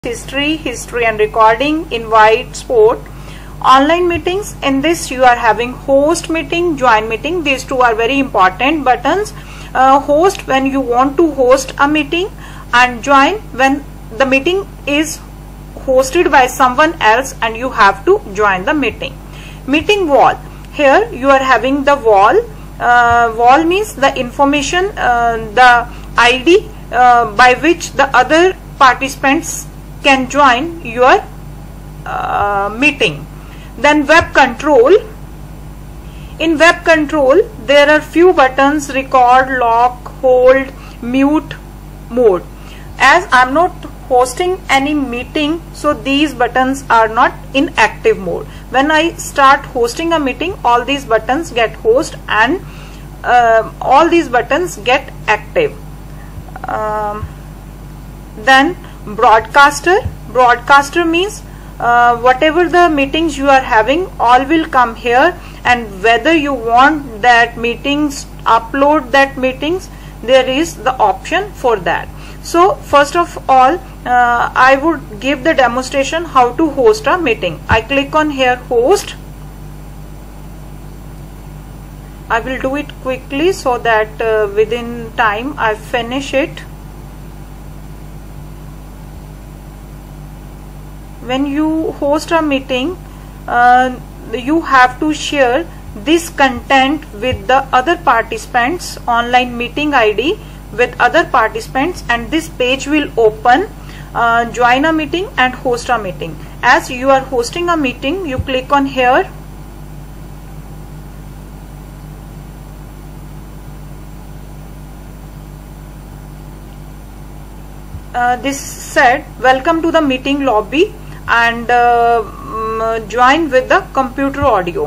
history and recording, invite, sport, online meetings. In this you are having host meeting, join meeting. These two are very important buttons. Host when you want to host a meeting, and join when the meeting is hosted by someone else and you have to join the meeting. Meeting wall. Here you are having the wall. Wall means the information, the ID by which the other participants can join your meeting. Then web control. In web control there are few buttons: record, lock, hold, mute, mode. As I am not hosting any meeting, so these buttons are not in active mode. When I start hosting a meeting, all these buttons get host and all these buttons get active. Then broadcaster. Broadcaster means whatever the meetings you are having, all will come here, and whether you want that meetings, upload that meetings, there is the option for that. So first of all I would give the demonstration how to host a meeting. I click on here host. I will do it quickly so that within time I finish it. When you host a meeting, you have to share this content with the other participants, online meeting ID with other participants, and this page will open. Join a meeting and host a meeting. As you are hosting a meeting, you click on here. This said welcome to the meeting lobby, and join with the computer audio.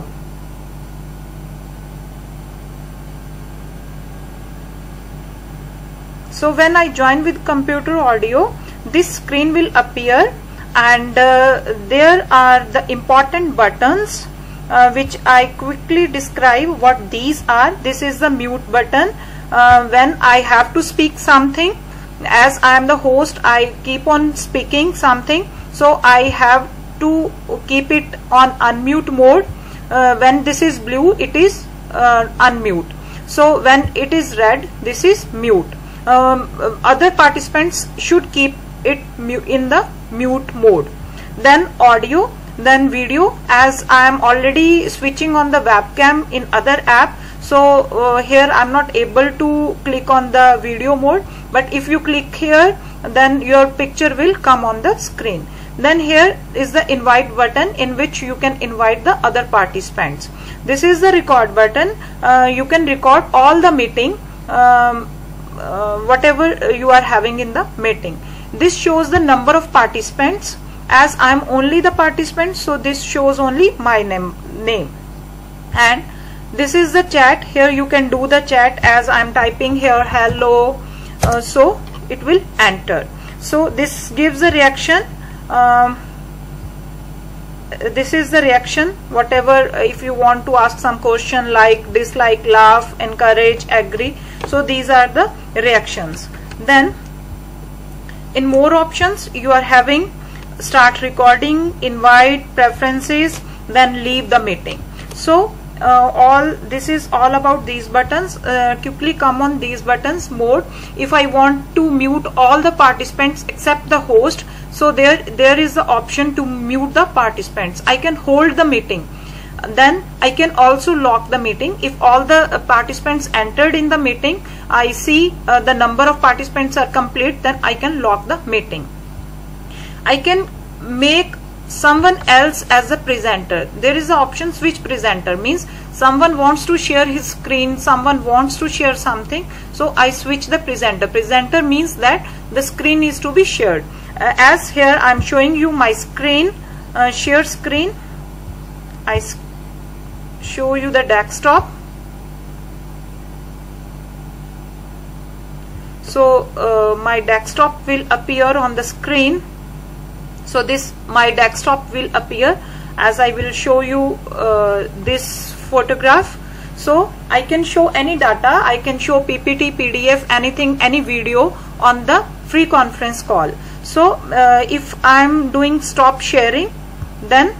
So when I join with computer audio, this screen will appear, and there are the important buttons which I quickly describe what these are. This is the mute button. When I have to speak something, as I am the host, I keep on speaking something, so I have to keep it on unmute mode. When this is blue, it is unmute. So when it is red, this is mute. Other participants should keep it in the mute mode. Then audio, then video. As I am already switching on the webcam in other app, so here I am not able to click on the video mode, but if you click here, then your picture will come on the screen. Then here is the invite button, in which you can invite the other participants. This is the record button. You can record all the meeting, whatever you are having in the meeting. This shows the number of participants. As I am only the participant, so this shows only my name. And this is the chat. Here you can do the chat. As I am typing here hello, so it will enter. So this gives a reaction. This is the reaction. Whatever, if you want to ask some question like dislike, laugh, encourage, agree, so these are the reactions. Then in more options you are having start recording, invite, preferences, then leave the meeting. So this is all about these buttons. Quickly come on these buttons. Mode. If I want to mute all the participants except the host, so there is the option to mute the participants. I can hold the meeting. Then I can also lock the meeting. If all the participants entered in the meeting, I see the number of participants are complete, then I can lock the meeting. I can make someone else as a presenter. There is the option switch presenter, means someone wants to share his screen, someone wants to share something, so I switch the presenter. Presenter means that the screen is to be shared. As here I am showing you my screen, share screen. I show you the desktop. So my desktop will appear on the screen. So this my desktop will appear as I will show you this photograph. So I can show any data, I can show PPT, PDF, anything, any video on the free conference call. So if I'm doing stop sharing, then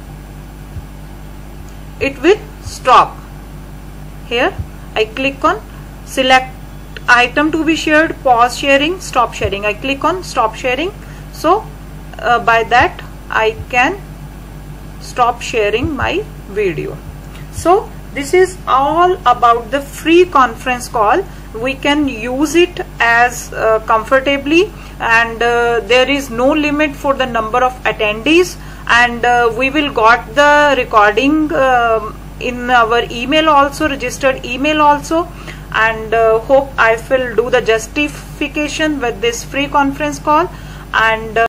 it will stop. Here I click on select item to be shared, pause sharing, stop sharing. I click on stop sharing. So by that I can stop sharing my video. So this is all about the free conference call. We can use it as comfortably, and there is no limit for the number of attendees, and we will got the recording in our email also, registered email also, and hope I will do the justification with this free conference call. And